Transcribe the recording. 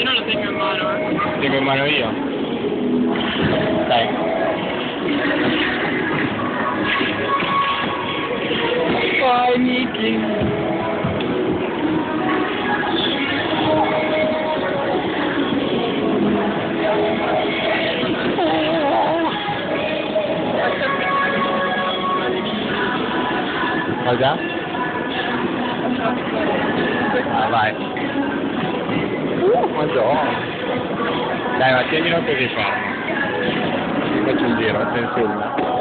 Io non lo tengo in mano. Tengo in mano io. Dai. Vai Nicky. Cosa? Ah, vai. Madonna. Dai, ma tienilo così fermo. Faccio un giro, sei in film.